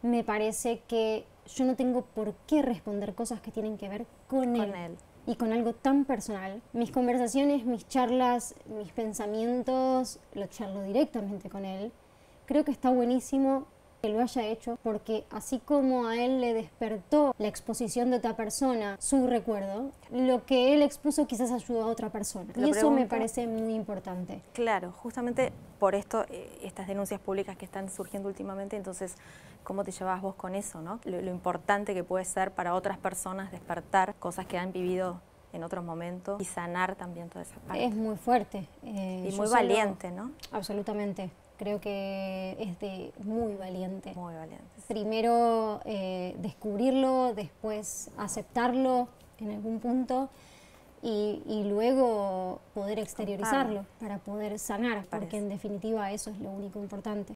me parece que yo no tengo por qué responder cosas que tienen que ver con él. Y con algo tan personal. Mis conversaciones, mis charlas, mis pensamientos, lo charlo directamente con él. Creo que está buenísimo que lo haya hecho porque así como a él le despertó la exposición de otra persona, su recuerdo, lo que él expuso quizás ayudó a otra persona. Y eso me parece muy importante. Claro, justamente por esto, estas denuncias públicas que están surgiendo últimamente, entonces, ¿cómo te llevas vos con eso, no? Lo importante que puede ser para otras personas despertar cosas que han vivido en otros momentos y sanar también toda esa parte. Es muy fuerte. Y muy valiente, ¿no? Absolutamente. Creo que es de muy valiente. Muy valiente. Primero descubrirlo, después aceptarlo en algún punto y luego poder exteriorizarlo para poder sanar, porque en definitiva eso es lo único importante.